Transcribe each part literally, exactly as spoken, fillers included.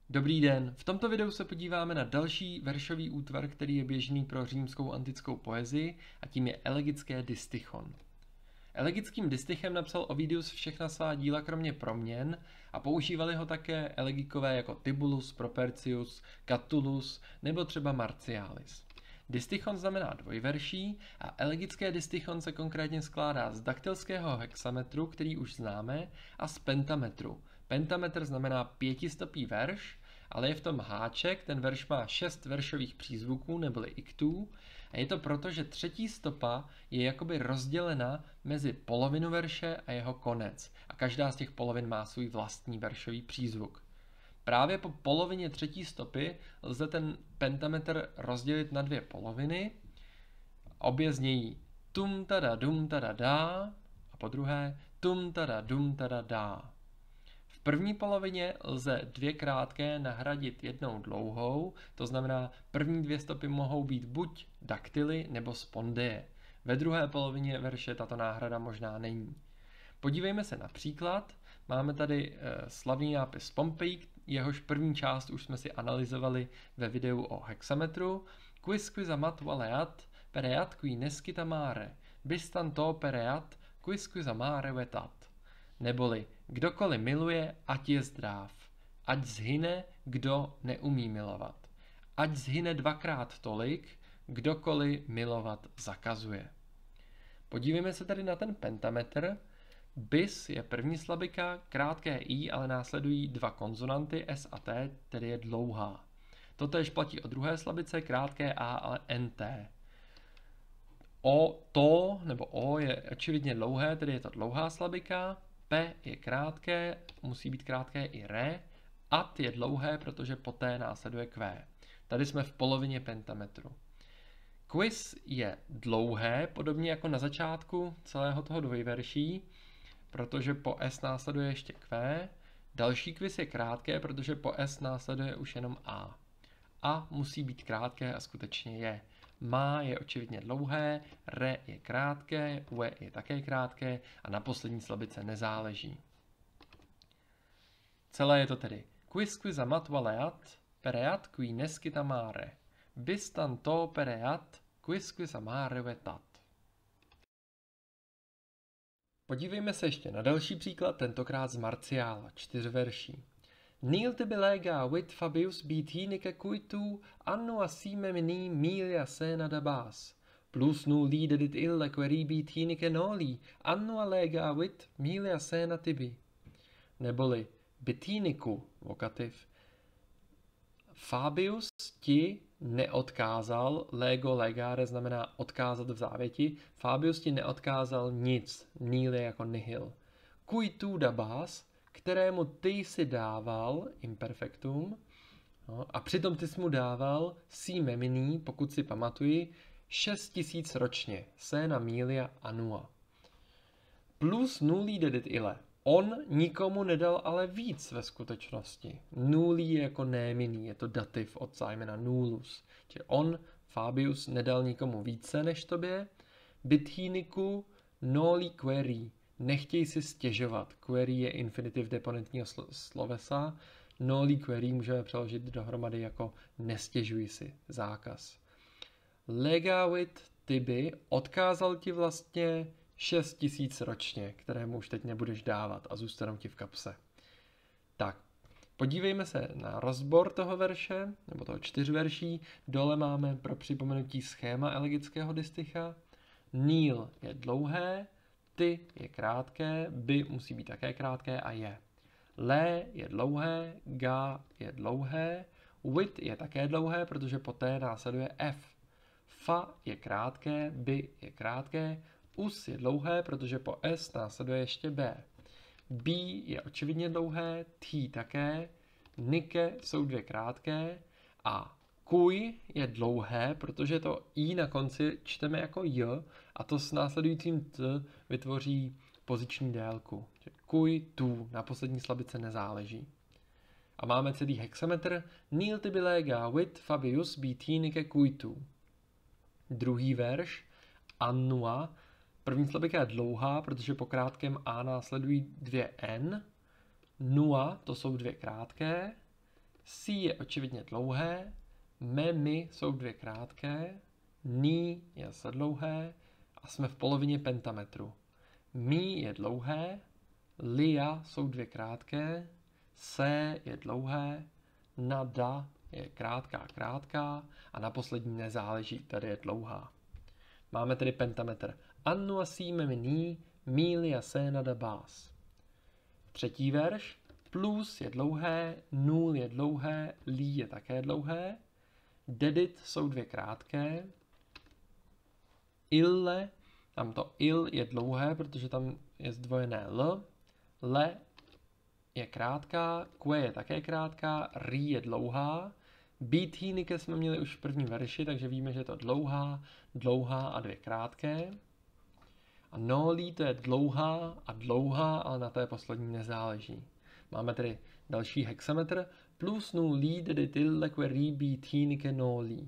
Dobrý den, v tomto videu se podíváme na další veršový útvar, který je běžný pro římskou antickou poezii a tím je elegické distychon. Elegickým distychem napsal Ovidius všechna svá díla kromě proměn a používali ho také elegikové jako Tibullus, Propercius, Catullus nebo třeba Martialis. Distychon znamená dvojverší a elegické distychon se konkrétně skládá z daktylského hexametru, který už známe, a z pentametru. Pentametr znamená pětistopý verš, ale je v tom háček, ten verš má šest veršových přízvuků neboli iktů a je to proto, že třetí stopa je jakoby rozdělena mezi polovinu verše a jeho konec a každá z těch polovin má svůj vlastní veršový přízvuk. Právě po polovině třetí stopy lze ten pentametr rozdělit na dvě poloviny. Obě znějí tum tada dum tada dá a po druhé tum tada dum tada dá. V první polovině lze dvě krátké nahradit jednou dlouhou, to znamená první dvě stopy mohou být buď daktily nebo spondie. Ve druhé polovině verše tato náhrada možná není. Podívejme se na příklad. Máme tady slavný nápis Pompeii, jehož první část už jsme si analyzovali ve videu o hexametru. Quisque amat valeat, pereat qui nescita mare, bistan to pereat, quisque amare vetat. Neboli kdokoliv miluje, ať je zdrav, ať zhyne, kdo neumí milovat. Ať zhyne dvakrát tolik, kdokoliv milovat zakazuje. Podívejme se tady na ten pentametr. Bis je první slabika, krátké i, ale následují dva konzonanty s a t, tedy je dlouhá. Totéž platí o druhé slabice, krátké a, ale nt. O, to, nebo o je očividně dlouhé, tedy je to dlouhá slabika. P je krátké, musí být krátké i re. At je dlouhé, protože poté následuje q. Tady jsme v polovině pentametru. Quis je dlouhé, podobně jako na začátku celého toho dvojverší, protože po S následuje ještě Q. Další quiz je krátké, protože po S následuje už jenom A. A musí být krátké a skutečně je. Má je očividně dlouhé, re je krátké, ue je také krátké a na poslední slabice nezáleží. Celé je to tedy quisque amat valeat, pereat qui nescita mare, bistan to pereat, quisque amare vetat. Podívejme se ještě na další příklad, tentokrát z Marciala, čtyř verší. Nil tibi lega vit Fabius bithinike cuitu annu assime mini milia sena dabas. Plus nu lidedit ille queri bithinike noli annu lega vit milia sena tibi. Neboli bithyniku, vokativ. Fabius ti neodkázal, lego legare znamená odkázat v závěti, Fabius ti neodkázal nic, nil je jako nihil. Cuitu dabas, kterému ty jsi dával, imperfektum, no, a přitom ty jsi mu dával si meminí, pokud si pamatuji, šest tisíc ročně, sena milia annua. Plus nulí dedit ille. On nikomu nedal ale víc ve skutečnosti. Nulí je jako néminý, je to dativ od zájmena nulus. Čiže on, Fabius, nedal nikomu více než tobě. Bithyniku noli queri. Nechtěj si stěžovat. Queri je infinitiv deponentního slo- slovesa. Noli queri můžeme přeložit dohromady jako nestěžuj si, zákaz. Legavit tibi odkázal ti vlastně šest tisíc ročně, kterému už teď nebudeš dávat a zůstanou ti v kapse. Tak, podívejme se na rozbor toho verše, nebo toho čtyřverší. Dole máme pro připomenutí schéma elegického distycha. Nil je dlouhé, ty je krátké, by musí být také krátké a je. Lé je dlouhé, ga je dlouhé, wit je také dlouhé, protože poté následuje f. Fa je krátké, by je krátké, us je dlouhé, protože po s následuje ještě b. B je očividně dlouhé, t také, nike jsou dvě krátké a kuj je dlouhé, protože to i na konci čteme jako j a to s následujícím t vytvoří poziční délku. Kuj, tu, na poslední slabice nezáleží. A máme celý hexametr. Nil tibi lega vit Fabius bithinike cuitu. Druhý verš, annua. První slabika je dlouhá, protože po krátkém a následují dvě n. Nua, to jsou dvě krátké. Si je očividně dlouhé, me, my jsou dvě krátké, ní je zase dlouhé a jsme v polovině pentametru. Mi je dlouhé, lia jsou dvě krátké, se je dlouhé, nada je krátká, krátká a na poslední nezáleží, tady je dlouhá. Máme tedy pentametr. Annu a síme mi ní, míli a se nada bás. Třetí verš. Plus je dlouhé, nul je dlouhé, lí je také dlouhé. Dedit jsou dvě krátké. Ille, tam to il je dlouhé, protože tam je zdvojené l. Le je krátká, que je také krátká, rí je dlouhá. Být hýnike jsme měli už v prvním verši, takže víme, že je to dlouhá, dlouhá a dvě krátké. A nolí to je dlouhá a dlouhá, ale na té poslední nezáleží. Máme tedy další hexametr. Plus nul lí dedit ille que rí být hýnike nolí.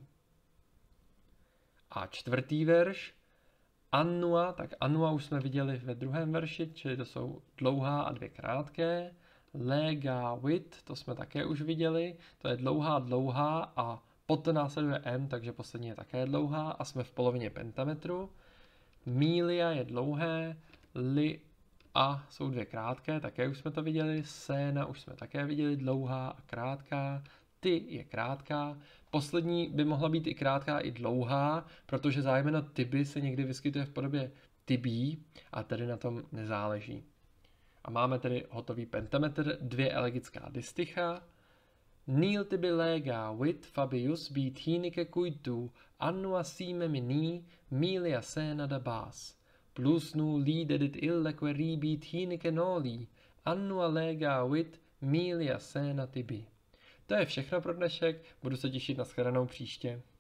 A čtvrtý verš. Annua, tak annua už jsme viděli ve druhém verši, čili to jsou dlouhá a dvě krátké. Lega wit, to jsme také už viděli, to je dlouhá, dlouhá a potom následuje m, takže poslední je také dlouhá a jsme v polovině pentametru. Mília je dlouhé, li a jsou dvě krátké, také už jsme to viděli, séna už jsme také viděli, dlouhá a krátká, ty je krátká, poslední by mohla být i krátká, i dlouhá, protože zájmeno tyby se někdy vyskytuje v podobě tibí a tedy na tom nezáleží. A máme tedy hotový pentametr, dvě elegická disticha. Nil tibi lega wit fabius být hýnike kuitu, annua sime mi ní, milia sena da bás. Plus nu lí dedit ille que rí být hýnike nolí, annua lega wit, milia sena tibi. To je všechno pro dnešek, budu se těšit na shledanou příště.